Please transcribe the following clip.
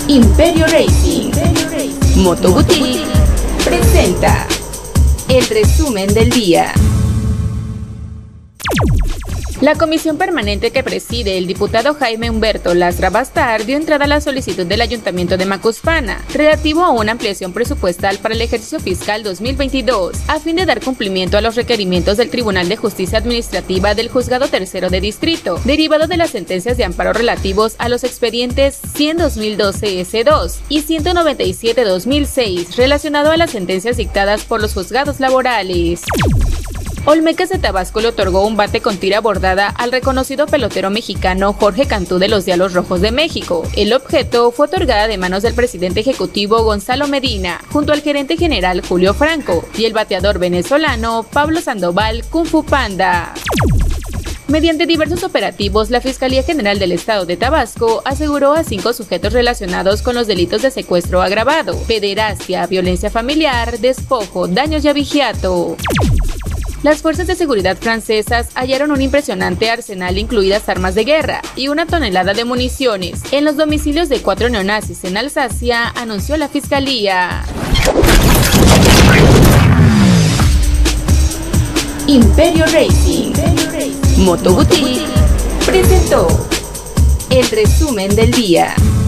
Imperio Racing, Moto Boutique presenta el resumen del día. La comisión permanente que preside el diputado Jaime Humberto Lastra Bastar dio entrada a la solicitud del Ayuntamiento de Macuspana relativo a una ampliación presupuestal para el ejercicio fiscal 2022 a fin de dar cumplimiento a los requerimientos del Tribunal de Justicia Administrativa del Juzgado Tercero de Distrito, derivado de las sentencias de amparo relativos a los expedientes 100-2012-S2 y 197-2006 relacionado a las sentencias dictadas por los juzgados laborales. Olmecas de Tabasco le otorgó un bate con tira bordada al reconocido pelotero mexicano Jorge Cantú de los Diablos Rojos de México. El objeto fue otorgada de manos del presidente ejecutivo Gonzalo Medina, junto al gerente general Julio Franco, y el bateador venezolano Pablo Sandoval Kung Fu Panda. Mediante diversos operativos, la Fiscalía General del Estado de Tabasco aseguró a 5 sujetos relacionados con los delitos de secuestro agravado, pederastia, violencia familiar, despojo, daños y abigeato. Las fuerzas de seguridad francesas hallaron un impresionante arsenal, incluidas armas de guerra y 1 tonelada de municiones, en los domicilios de 4 neonazis en Alsacia, anunció la Fiscalía. Imperio Racing, Moto Boutique presentó el resumen del día.